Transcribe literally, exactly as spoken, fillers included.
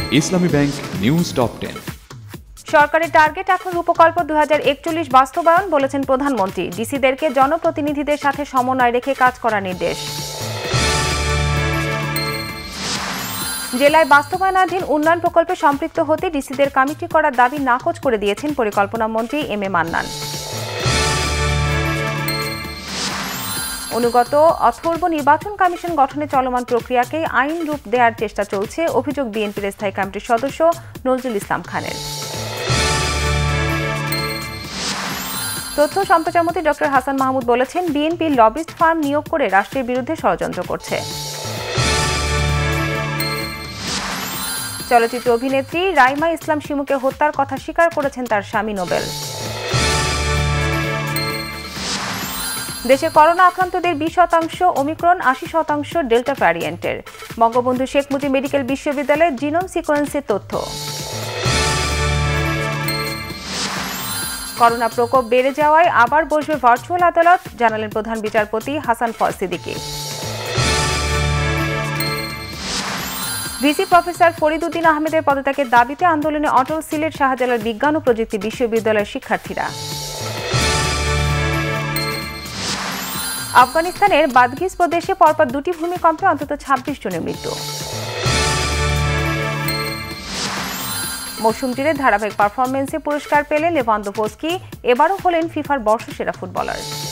ইসলামী bank news top ten. সরকারের target এখন রূপকল্প দুই হাজার একচল্লিশ বাস্তবায়ন বলেছেন প্রধানমন্ত্রী। ডিসিদেরকে জনপ্রতিনিধিদের সাথে সমন্বয় রেখে কাজ করার নির্দেশ। জেলায় বাস্তবায়নাধীন উন্নয়ন প্রকল্পে সম্পৃক্ত হতে ডিসিদের কমিটি করার দাবি নাকচ করে দিয়েছেন পরিকল্পনা মন্ত্রী এম এ মান্নান। অনুগত অথর্ব নির্বাচন কমিশন গঠনে চলমান প্রক্রিয়াকে আইন রূপ দেওয়ার চেষ্টা চলছে, অভিযোগ বিএনপির স্থায়ী কমিটির সদস্য নজরুল ইসলাম খানের। তথ্য সম্প্রচার মন্ত্রী ডক্টর হাসান মাহমুদ বলেছেন, বিএনপি লবিস্ট ফার্ম নিয়োগ করে রাষ্ট্রের বিরুদ্ধে ষড়যন্ত্র করছে। চলচ্চিত্র অভিনেত্রী রাইমা ইসলাম শিমুকে হত্যার কথা স্বীকার করেছেন তার স্বামী নোবেল। দেশে করোনা আক্রান্তদের বিশ শতাংশ ওমিক্রন, আশি শতাংশ ডেল্টা ভ্যারিয়েন্টের। বঙ্গবন্ধু শেখ মুজিব মেডিকেল বিশ্ববিদ্যালয়ের জিনোম সিকোয়েন্সের তথ্য। করোনা প্রকোপ বেড়ে যাওয়ায় আবার বসবে ভার্চুয়াল আদালত, জানালেন প্রধান বিচারপতি হাসান ফর সিদ্দিকী। ভিসি প্রফেসর ফরিদ উদ্দিন আহমেদের পদত্যাগের দাবিতে আন্দোলনে অটল সিলেট শাহজালাল বিজ্ঞান ও প্রযুক্তি বিশ্ববিদ্যালয়ের শিক্ষার্থীরা। আফগানিস্তানের বাদঘিস প্রদেশে পরপর দুটি ভূমিকম্পে অন্তত ছাব্বিশ জনের মৃত্যু। মৌসুম জুড়ে ধারাবাহিক পারফরমেন্সে পুরস্কার পেলেন লেভানদোভস্কি, এবারও হলেন ফিফার বর্ষসেরা ফুটবলার।